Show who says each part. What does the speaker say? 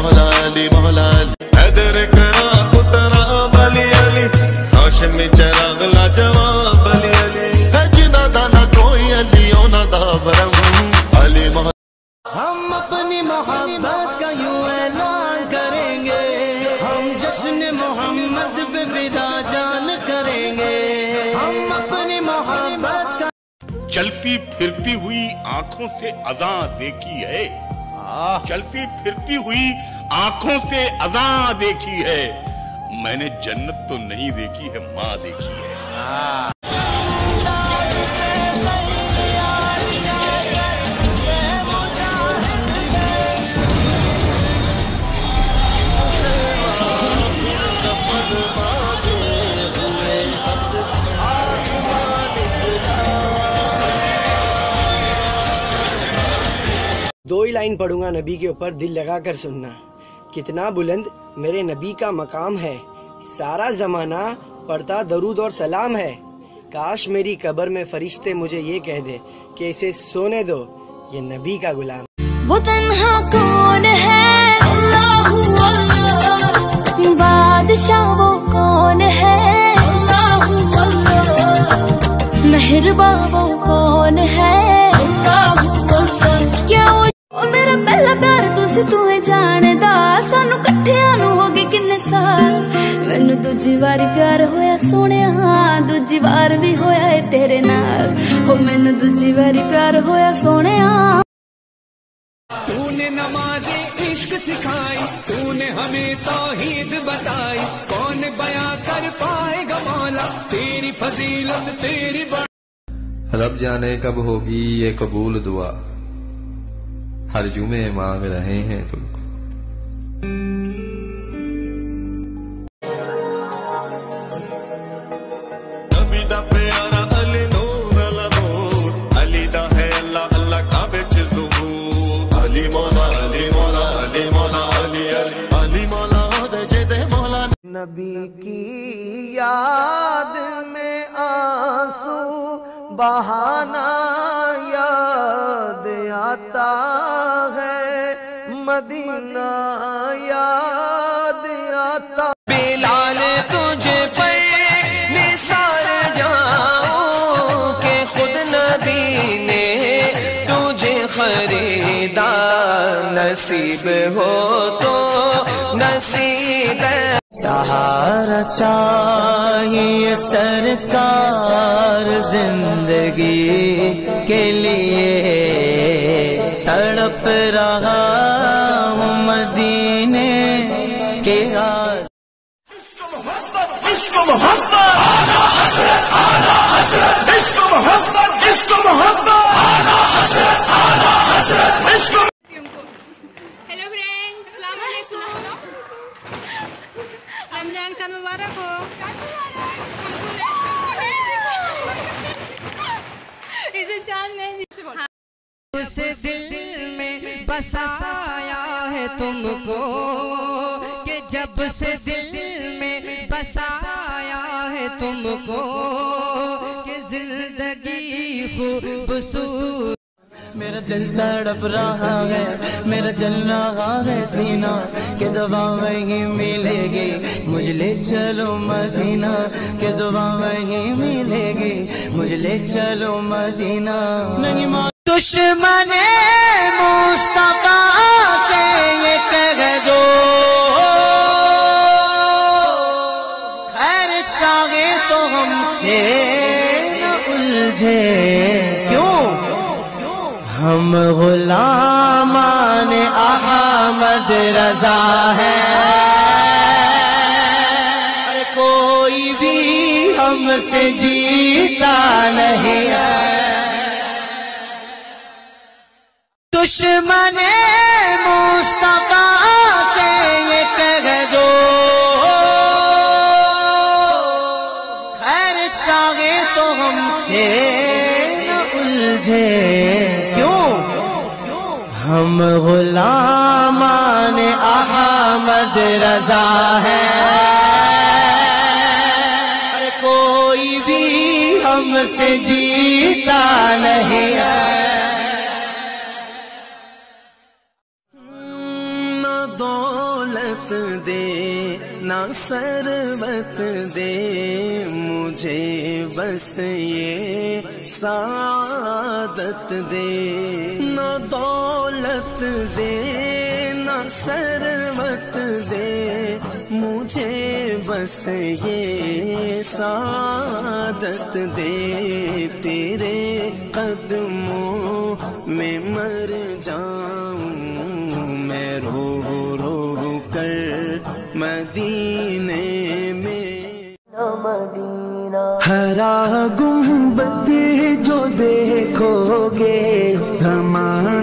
Speaker 1: مولا علی مولا علی حیدر کرا پترا علی علی ہاشمی چراغ لاجواب علی علی جنا دانا کوئی علیوں نہ دا برم علی مولا
Speaker 2: ہم اپنی محبت کا یوں اعلان کریں گے ہم جشن محمد پہ فدا جان کریں گے ہم اپنی محبت کا
Speaker 3: چلتی پھرتی ہوئی آنکھوں سے اذاں دیکھی ہے چلتی پھرتی ہوئی آنکھوں سے اذاں دیکھی ہے میں نے جنت تو نہیں دیکھی ہے ماں دیکھی ہے
Speaker 4: دو ہی لائن پڑھوں گا نبی کے اوپر، دل لگا کر سننا۔ کتنا بلند میرے نبی کا مقام ہے، سارا زمانہ پڑھتا درود اور سلام ہے۔ کاش میری قبر میں فرشتے مجھے یہ کہہ دے کہ اسے سونے دو، یہ نبی کا غلام۔
Speaker 5: وہ تنہا کون ہے اللہ اللہ، بادشاہ وہ کون ہے اللہ اللہ، مہرباں وہ کون ہے اللہ اللہ، کیا میرا پہلا پیار تسی تمہیں جاندا، سانو کٹھیاں نو ہو گئے کنے سال، مینو دوجی واری پیار ہویا سونیا، دوجی وار بھی ہویا ہے تیرے نال، ہو مینو دوجی واری پیار ہویا سونیا۔
Speaker 2: تو نے نماز عشق سکھائی، تو نے ہمیں توحید بتائی، کون بیاں کر پائے گا مولا تیری فضیلت تیری
Speaker 6: رب جانے کب ہوگی یہ قبول دعا، ہر جمعے مانگ رہے ہیں تم کو۔
Speaker 1: نبی دا پیارا علی نور علی نور، علی دا ہے اللہ اللہ کعبے چ ظہور، علی مولا علی مولا علی مولا علی علی علی مولا دے جے دے مولا۔
Speaker 2: نبی کی یاد میں آنسو بہانا یاد آتا ہے، مدینہ یاد آتا۔ بلال تجھے پہ نثار جاؤں کہ خود نبی نے تجھے خریدا، نصیب ہو تو نصیب ہے۔ سہارا چاہیے سرکار زندگی کے لیے، تڑپ رہا ہوں مدینے کے آس۔ عشق محبت عشق محبت عشق محبت عشق عشق۔
Speaker 7: ہیلو فرینڈز، السلام علیکم، رمضان چاند مبارک ہو۔ اسے چاند نہیں
Speaker 2: اس دل میں بسایا ہے تم کو، کہ جب سے دل میں بسایا ہے تم کو، کہ زندگی خوبصورت۔ میرا دل تڑپ رہا ہے، میرا چل رہا ہے سینہ، کہ دعا وہی ملے گی مجھ لے چلو مدینہ، کہ دعا وہی ملے گی مجھ لے چلو مدینہ۔ نہیں دشمن مصطفیٰ سے یہ کہہ دو، خیر چاہے تو ہم سے نہ الجھے، کیوں ہم غلامان احمد رضا ہیں، کوئی بھی ہم سے جیتا نہیں ہے۔ دشمن مصطفیٰ سے یہ کہہ دو، خیر چاہے تو ہم سے نہ الجھے، کیوں ہم غلامان احمد رضا ہیں، کوئی بھی ہم سے جیتا نہیں ہے۔
Speaker 8: دولت دے نہ ثروت دے مجھے بس یہ سعادت دے نہ دولت دے نہ ثروت دے مجھے بس یہ سعادت دے تیرے قدموں میں مر جاؤں میں رو رو کر مدینے میں ہرا گنبد جو دیکھو گے ہمارا